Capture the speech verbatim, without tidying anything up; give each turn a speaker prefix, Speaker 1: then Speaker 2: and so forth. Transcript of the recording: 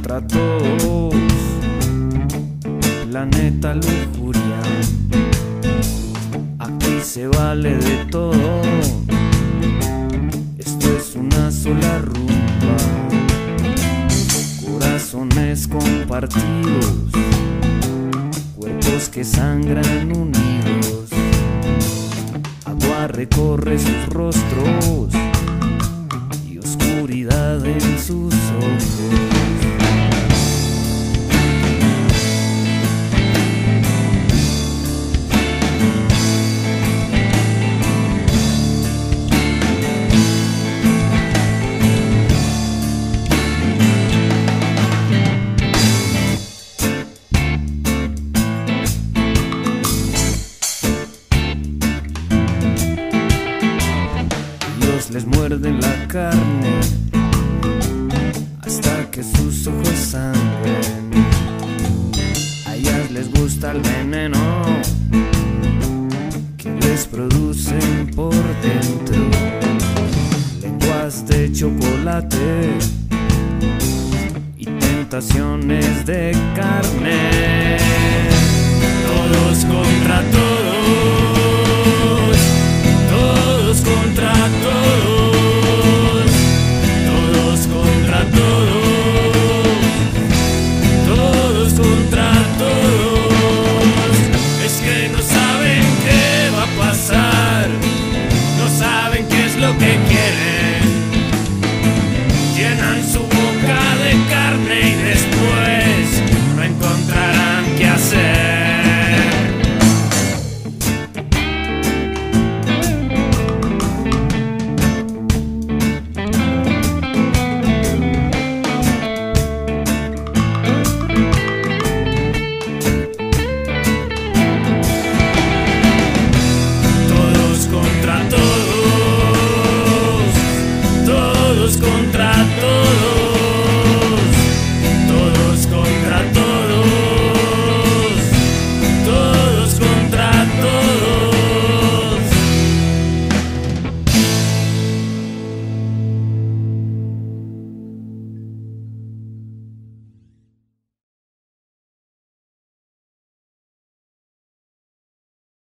Speaker 1: contra todos, planeta lujuria. Aquí se vale de todo, esto es una sola rumba. Corazones compartidos, cuerpos que sangran unidos. Agua recorre sus rostros y oscuridad en sus ojos. Les muerden la carne hasta que sus ojos sangren. A ellas les gusta el veneno que les producen por dentro. Lenguas de chocolate y tentaciones de carne. Todos contra todos, todos contra todos. Lo que quieren, llenan su boca de carne y después